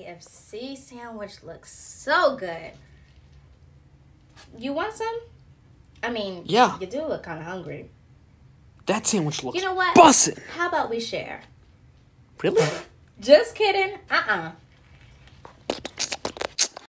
KFC sandwich looks so good. You want some? I mean, yeah. You do look kind of hungry. That sandwich looks You know what? bussin'. How about we share? Really? Just kidding.